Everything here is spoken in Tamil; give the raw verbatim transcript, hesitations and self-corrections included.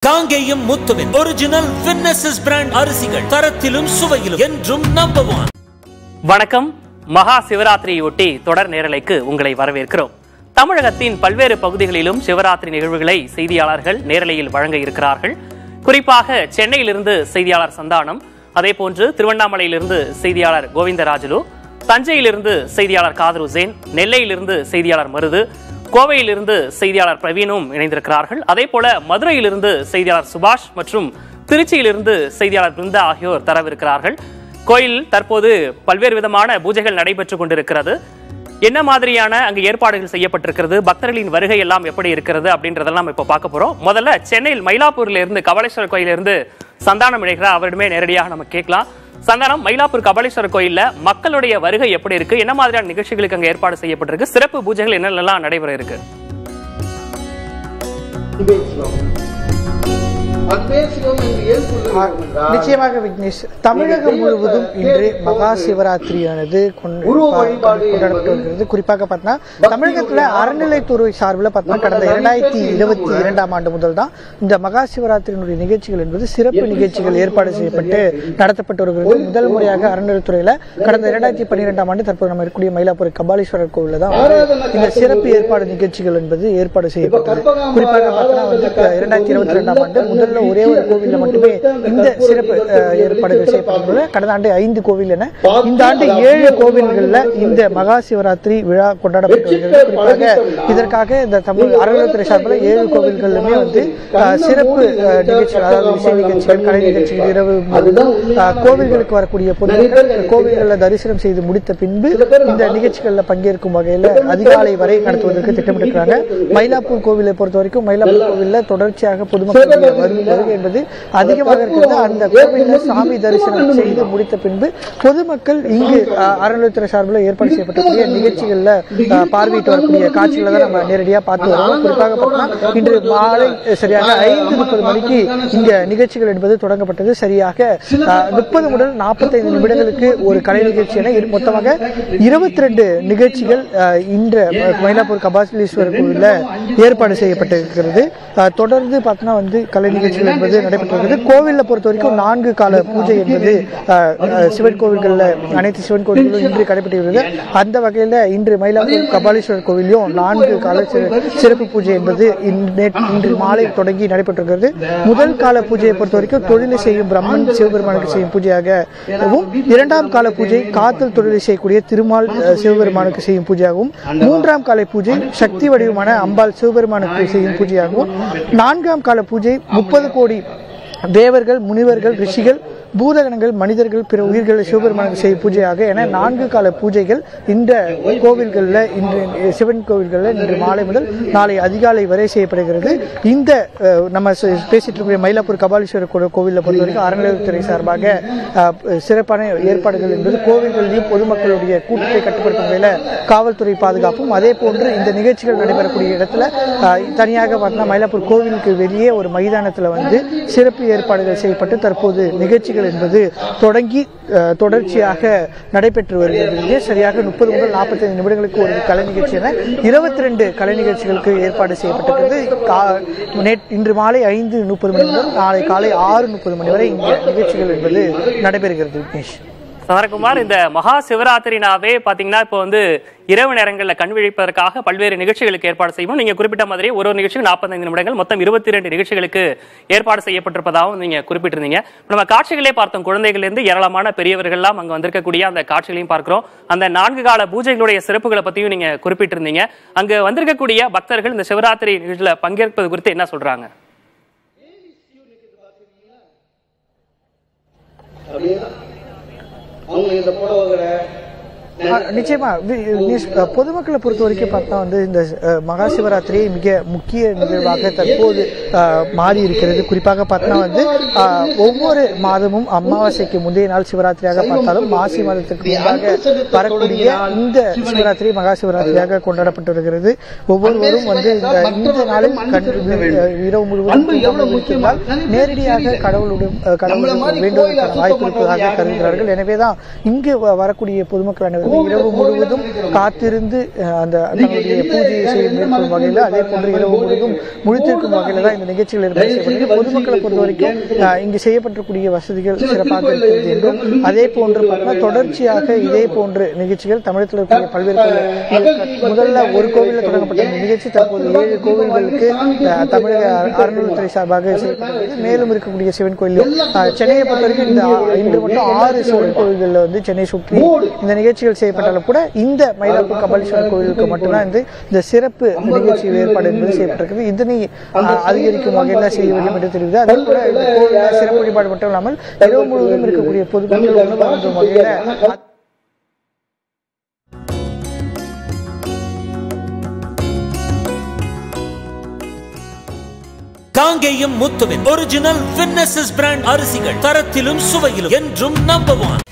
காங்கேயம் முத்துவின் ஒரிஜினல் வின்னசஸ் பிராண்ட் அரிசிகள் தரத்திலும் சுவையிலும் என்றும் நம்பர் ஒன். வணக்கம். மகா சிவராத்திரியொட்டி தொடர் நேரலைக்கு உங்களை வரவேற்கிறோம். தமிழகத்தின் பல்வேறு பகுதிகளிலும் சிவராத்திரி நிகழ்வுகளை செய்தியாளர்கள் நேரலையில் வழங்க இருக்கிறார்கள். குறிப்பாக சென்னையிலிருந்து செய்தியாளர் சந்தானம், அதே போன்று திருவண்ணாமலையிலிருந்து செய்தியாளர் கோவிந்தராஜுலு, தஞ்சையிலிருந்து செய்தியாளர் காதர் உசேன், நெல்லையிலிருந்து செய்தியாளர் மருது, கோவையிலிருந்து செய்தியாளர் பிரவீனும் இணைந்திருக்கிறார்கள். அதே போல மதுரையிலிருந்து செய்தியாளர் சுபாஷ் மற்றும் திருச்சியிலிருந்து செய்தியாளர் பிருந்தா ஆகியோர் தரவிருக்கிறார்கள். கோயில் தற்போது பல்வேறு விதமான பூஜைகள் நடைபெற்றுக் கொண்டிருக்கிறது. என்ன மாதிரியான அங்கு ஏற்பாடுகள் செய்யப்பட்டிருக்கிறது, பக்தர்களின் வருகை எல்லாம் எப்படி இருக்கிறது அப்படின்றதெல்லாம் இப்ப பார்க்க போறோம். முதல்ல சென்னையில் மயிலாப்பூர்ல இருந்து கபாலீஸ்வரர் கோயிலிருந்து சந்தானம் இணைகிறார். அவரிடமே நேரடியாக நம்ம கேட்கலாம். சந்தானம், மயிலாப்பூர் கபாலீஸ்வரர் கோயில்ல மக்களுடைய வருகை எப்படி இருக்கு, என்ன மாதிரியான நிகழ்ச்சிகளுக்கு அங்க ஏற்பாடு செய்யப்பட்டிருக்கு, சிறப்பு பூஜைகள் என்னென்னலாம் நடைபெற இருக்கு? நிச்சயமாக விக்னேஷ், தமிழகம் முழுவதும் இன்று மகா சிவராத்திரியானது கொண்டாடப்படுகிறது. குறிப்பாக பார்த்தா தமிழகத்துல அறநிலைத்துறை சார்பில் பார்த்தா கடந்த இரண்டாயிரத்தி இருபத்தி இரண்டாம் ஆண்டு முதல் தான் இந்த மகா சிவராத்திரியினுடைய நிகழ்ச்சிகள் என்பது சிறப்பு நிகழ்ச்சிகள் ஏற்பாடு செய்யப்பட்டு நடத்தப்பட்டு வருகிறது. முதல் முறையாக அறநிலைத்துறையில கடந்த இரண்டாயிரத்தி பன்னிரெண்டாம் ஆண்டு தற்போது நம்ம இருக்கக்கூடிய மயிலாப்பூர் கபாலீஸ்வரர் கோவில்ல தான் இந்த சிறப்பு ஏற்பாடு நிகழ்ச்சிகள் என்பது ஏற்பாடு செய்யப்பட்டது. குறிப்பாக பார்த்தா வந்து இரண்டாயிரத்தி இருபத்தி இரண்டாம் ஆண்டு முதல்ல ஒரே ஒரு கோவில்ல மட்டுமே இந்த சிறப்பு ஏற்பாடுகள் செய்யப்பட்டுள்ளன. கடந்த ஆண்டு ஐந்து கோவில் என இந்த ஆண்டு ஏழு கோவில்கள்ல இந்த மகா சிவராத்திரி விழா கொண்டாடப்பட்டு வருகிறது. குறிப்பாக இதற்காக இந்த தமிழ் அறநிலையத்துறை சார்பில் ஏழு கோவில்களுமே வந்து சிறப்பு நிகழ்ச்சிகள், அதாவது இசை நிகழ்ச்சிகள், கலை நிகழ்ச்சிகள், இரவு கோவில்களுக்கு வரக்கூடிய பொதுமக்கள் கோவில்களில் தரிசனம் செய்து முடித்த பின்பு இந்த நிகழ்ச்சிகளில் பங்கேற்கும் வகையில் அதிகாலை வரை நடத்துவதற்கு திட்டமிட்டிருக்கிறாங்க. மயிலாப்பூர் கோவிலை பொறுத்த வரைக்கும் மயிலாப்பூர் கோவிலில் தொடர்ச்சியாக பொதுமக்களுடைய வருகை என்பது அதிகமாக இருக்கிறது. அந்த கோவிலில் சாமி தரிசனம் செய்து முடித்த பின்பு பொதுமக்கள் இங்கு அறநிலையத்துறை சார்பில் ஏற்பாடு செய்யப்பட்டக்கூடிய நிகழ்ச்சிகள்ல பார்வையிட்டு வரக்கூடிய காட்சிகளை தான் நம்ம நேரடியாக பார்த்து வருவோம். குறிப்பாக பார்த்தோம்னா இன்று மாலை சரியாக ஐந்து முப்பது மணிக்கு இங்க நிகழ்ச்சிகள் என்பது தொடங்கப்பட்டது. சரியாக முப்பது முதல் நாற்பத்தி ஐந்து நிமிடங்களுக்கு ஒரு கலை நிகழ்ச்சி என மொத்தமாக இருபத்தி ரெண்டு நிகழ்ச்சிகள் இன்று மயிலாப்பூர் கபாலீஸ்வரர் கோவிலில் ஏற்பாடு செய்யப்பட்டிருக்கிறது. தொடர்ந்து பார்த்தோம்னா வந்து கலை நிகழ்ச்சிகள் என்பது நடைபெற்றது. கோவிலில் பொறுத்த வரைக்கும் நான்கு கால பூஜை என்பது சிவன் கோவில்களில் அனைத்து சிவன் கோவில்களும் இன்று நடைபெற்று அந்த வகையில் இன்று மயிலாப்பூர் கபாலீஸ்வரர் கோவிலையும் நான்கு கால சிறப்பு பூஜை என்பது இன்று மாலை தொடங்கி நடைபெற்றிருக்கிறது. முதல் கால பூஜையை பொறுத்த வரைக்கும் தொழிலை செய்யும் பிரம்மன் சிவபெருமானுக்கு செய்யும் பூஜையாகவும், இரண்டாம் கால பூஜை காத்தல் தொழிலை செய்யக்கூடிய திருமால் சிவபெருமானுக்கு செய்யும் பூஜையாகவும், மூன்றாம் கால பூஜை சக்தி வடிவமான அம்பாள் சிவபெருமானுக்கு செய்யும் பூஜையாகவும், நான்காம் கால பூஜை முப்பது கோடி தேவர்கள், முனிவர்கள், ரிஷிகள், பூதகணங்கள், மனிதர்கள், பிற உயிர்களை சிவபெருமானுக்கு செய்யும் பூஜையாக என நான்கு கால பூஜைகள் இந்த கோவில்களில் இன்று சிவன் கோவில்களில் இன்று மாலை முதல் நாளை அதிகாலை வரை செய்யப்படுகிறது. இந்த நம்ம பேசிட்டு இருக்கிற மயிலாப்பூர் கபாலீஸ்வரர் கோவிலில் பொறுத்த வரைக்கும் அறநிலையத்துறை சார்பாக சிறப்பான ஏற்பாடுகள் என்பது கோவில்களிலும் பொதுமக்களுடைய கூட்டத்தை கட்டுப்படுத்தும் வகையில் காவல்துறை பாதுகாப்பும், அதே போன்று இந்த நிகழ்ச்சிகள் நடைபெறக்கூடிய இடத்துல தனியாக பார்த்தா மயிலாப்பூர் கோவிலுக்கு வெளியே ஒரு மைதானத்தில் வந்து சிறப்பு ஏற்பாடுகள் செய்யப்பட்டு தற்போது நிகழ்ச்சிகள் என்பது தொடங்கி தொடர்ச்சியாக நடைபெற்று வருகிறது. சரியாக முப்பது முதல் நாற்பத்தி ஐந்து நிமிடங்களுக்கு ஒரு கலை நிகழ்ச்சி என இருபத்தி ரெண்டு கலை நிகழ்ச்சிகளுக்கு ஏற்பாடு செய்யப்பட்டிருக்கிறது. இன்று மாலை ஐந்து முப்பது மணி முதல் நாளை காலை ஆறு முப்பது மணி வரை இந்த நிகழ்ச்சிகள் என்பது நடைபெறுகிறது. விக்னேஷ், சந்திரகுமார், இந்த மகா சிவராத்திரினாவே பாத்தீங்கன்னா இப்போ வந்து இரவு நேரங்களில் கண் விழிப்பதற்காக பல்வேறு நிகழ்ச்சிகளுக்கு ஏற்பாடு செய்வோம். நீங்க குறிப்பிட்ட மாதிரி ஒரு ஒரு நிகழ்ச்சிக்கு நாற்பத்தி ஐந்து நிமிடங்கள், மொத்தம் இருபத்தி ரெண்டு நிகழ்ச்சிகளுக்கு ஏற்பாடு செய்யப்பட்டிருப்பதாகவும் நீங்க குறிப்பிட்டிருந்தீங்க. நம்ம காட்சிகளே பார்த்தோம், குழந்தைகள் இருந்து ஏராளமான பெரியவர்கள்லாம் அங்க வந்திருக்கக்கூடிய அந்த காட்சிகளையும் பார்க்கிறோம். அந்த நான்கு கால பூஜைகளுடைய சிறப்புகளை பத்தியும் நீங்க குறிப்பிட்டிருந்தீங்க. அங்க வந்திருக்கக்கூடிய பக்தர்கள் இந்த சிவராத்திரி நிகழ்ச்சியில பங்கேற்பது குறித்து என்ன சொல்றாங்க? நிச்சயமா பொதுமக்களை பொறுத்த வரைக்கும் பார்த்தா வந்து இந்த மகா சிவராத்திரி மிக முக்கிய நிகழ்வாக தற்போது மாறி இருக்கிறது. குறிப்பாக பார்த்தா வந்து ஒவ்வொரு மாதமும் அமாவாசைக்கு முந்தைய நாள் சிவராத்திரியாக பார்த்தாலும் மாசி மாதத்திற்கு முன்பாக வரக்கூடிய இந்த சிவராத்திரி மகா சிவராத்திரியாக கொண்டாடப்பட்டு வருகிறது. ஒவ்வொருவரும் வந்து இந்த நாளில் இரவு முழுவதும் நேரடியாக கடவுளுடன் கடவுளுடன் வேண்டுவதற்கான வாய்ப்பு இருப்பதாக கருதுகிறார்கள். எனவேதான் இங்கு வரக்கூடிய பொதுமக்கள் அனைவரும் வந்து இரவு முழுவதும் காத்திருந்து அந்த தங்களுடைய பூஜையை செய்ய மேற்கொள்ளும் வகையில், அதே போன்று இரவு முழுவதும் முழித்திருக்கும் வகையில் தான் இந்த நிகழ்ச்சிகள் ஏற்பாடு செய்யப்பட்டது. பொதுமக்களை பொறுத்த வரைக்கும் இங்கு செய்யப்பட்டிருக்கூடிய வசதிகள் சிறப்பாக இருக்கிறது என்றும், அதே போன்று பார்த்தா தொடர்ச்சியாக இதே போன்ற நிகழ்ச்சிகள் தமிழகத்தில் இருக்கக்கூடிய பல்வேறு கோவில், முதல்ல ஒரு கோவிலில் தொடங்கப்பட்ட இந்த நிகழ்ச்சி தற்போது ஏழு கோவில்களுக்கு தமிழக அறநிலையத்துறை சார்பாக செய்யப்பட்டது. மேலும் இருக்கக்கூடிய சிவன் கோயில், சென்னையை பொறுத்த வரைக்கும் இந்த இன்று மட்டும் ஆறு சிவன் கோவில்களில் வந்து சென்னை சுற்றி இந்த நிகழ்ச்சிகள் செய்யப்பட்டாலும் கூட இந்த மயிலாப்பூர் கபாலீஸ்வரர் கோவிலுக்கு மட்டும்தான் வந்து இந்த சிறப்பு நிகழ்ச்சி ஏற்பாடு என்பது செய்யப்பட்டிருக்கிறது. இதனை அதிகரிக்கும் வகையில் செய்ய வேண்டும் என்று தெரிவித்து, அதே போல இந்த கோவில் சிறப்பு வழிபாடு மட்டும் இல்லாமல் இரவு முழுவதும் இருக்கக்கூடிய பொதுமக்கள் உணவு அருந்தும் வகையில் காங்கேயம் முத்துவின் ஒரிஜினல் வின்னசஸ் பிராண்ட் அரிசிகள், தரத்திலும் சுவையிலும் என்றும் நம்பர் ஒன்.